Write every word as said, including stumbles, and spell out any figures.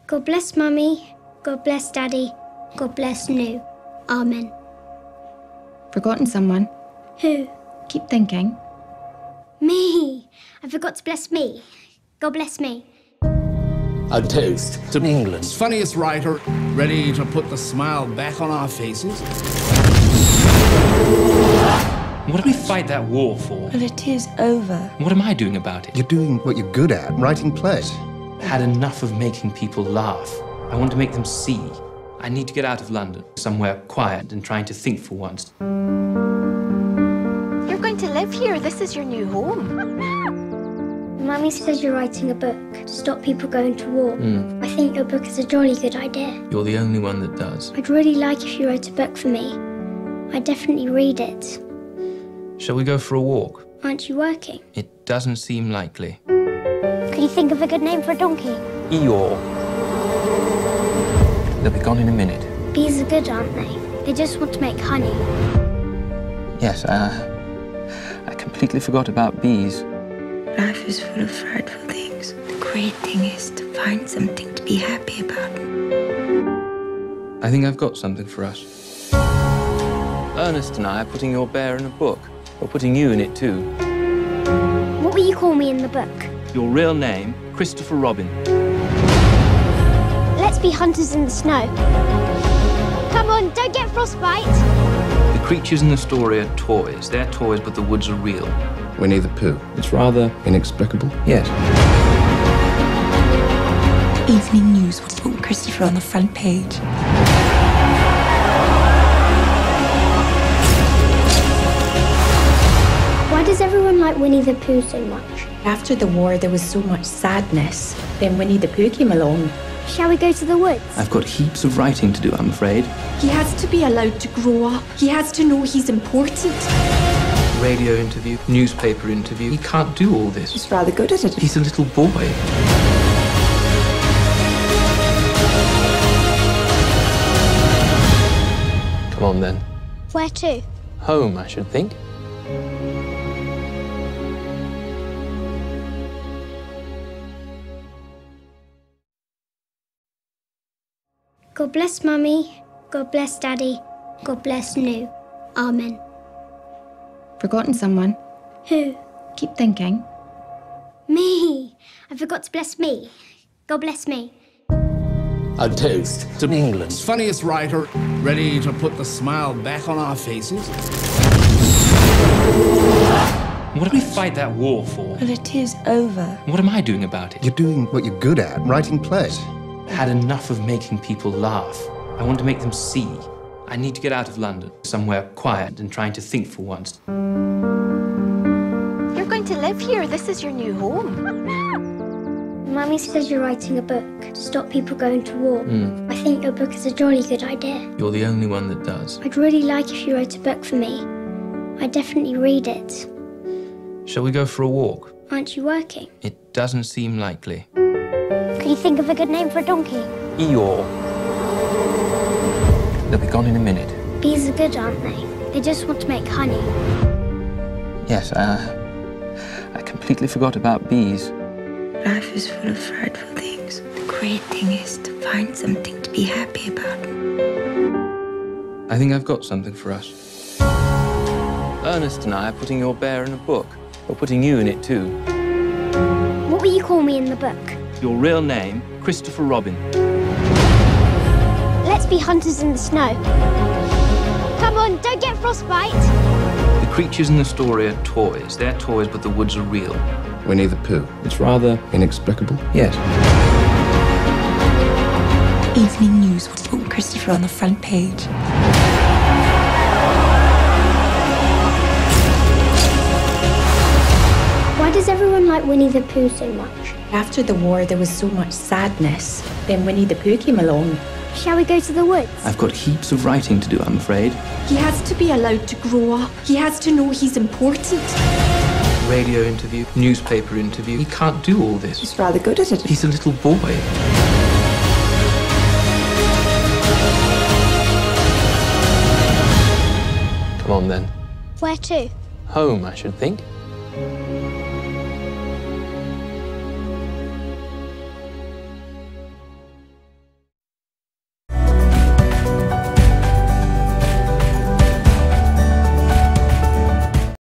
God bless Mummy. God bless Daddy. God bless New. Amen. Forgotten someone? Who? Keep thinking. Me. I forgot to bless me. God bless me. A toast to England's funniest writer, ready to put the smile back on our faces. What do we fight that war for? Well, it is over. What am I doing about it? You're doing what you're good at, writing plays. I had enough of making people laugh. I want to make them see. I need to get out of London, somewhere quiet and trying to think for once. You're going to live here. This is your new home. Mummy says you're writing a book to stop people going to war. Mm. I think your book is a jolly good idea. You're the only one that does. I'd really like if you wrote a book for me. I'd definitely read it. Shall we go for a walk? Aren't you working? It doesn't seem likely. Could you think of a good name for a donkey? Eeyore. They'll be gone in a minute. Bees are good, aren't they? They just want to make honey. Yes, uh, I completely forgot about bees. Life is full of frightful things. The great thing is to find something to be happy about. I think I've got something for us. Ernest and I are putting your bear in a book. We're putting you in it too. What will you call me in the book? Your real name, Christopher Robin. Let's be hunters in the snow. Come on, don't get frostbite. The creatures in the story are toys. They're toys, but the woods are real. Winnie the Pooh. It's rather inexplicable. Yes. Evening news will put Christopher on the front page. Why does everyone like Winnie the Pooh so much? After the war, there was so much sadness. Then Winnie the Pooh came along. Shall we go to the woods? I've got heaps of writing to do, I'm afraid. He has to be allowed to grow up. He has to know he's important. Radio interview, newspaper interview. He can't do all this. He's rather good at it. He's a little boy. Come on, then. Where to? Home, I should think. God bless Mummy. God bless Daddy. God bless New. Amen. Forgotten someone? Who? Keep thinking. Me. I forgot to bless me. God bless me. A toast to England's funniest writer, ready to put the smile back on our faces. What do we fight that war for? Well, it is over. What am I doing about it? You're doing what you're good at, writing plays. I had enough of making people laugh. I want to make them see. I need to get out of London, somewhere quiet and trying to think for once. You're going to live here. This is your new home. Mummy says you're writing a book to stop people going to war. Mm. I think your book is a jolly good idea. You're the only one that does. I'd really like if you wrote a book for me. I'd definitely read it. Shall we go for a walk? Aren't you working? It doesn't seem likely. Could you think of a good name for a donkey? Eeyore. They'll be gone in a minute. Bees are good, aren't they? They just want to make honey. Yes, uh, I completely forgot about bees. Life is full of frightful things. The great thing is to find something to be happy about. I think I've got something for us. Ernest and I are putting your bear in a book. We're putting you in it too. What will you call me in the book? Your real name, Christopher Robin. Let's be hunters in the snow. Come on, don't get frostbite. The creatures in the story are toys. They're toys, but the woods are real. Winnie the Pooh. It's rather inexplicable. Yes. Evening news will put Christopher on the front page. Why does everyone like Winnie the Pooh so much? After the war, there was so much sadness. Then Winnie the Pooh came along. Shall we go to the woods? I've got heaps of writing to do, I'm afraid. He has to be allowed to grow up. He has to know he's important. Radio interview, newspaper interview. He can't do all this. He's rather good at it. He's a little boy. Come on, then. Where to? Home, I should think.